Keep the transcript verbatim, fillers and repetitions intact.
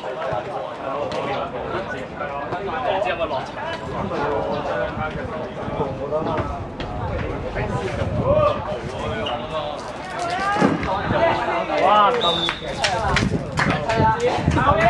知有冇落場？哇咁〜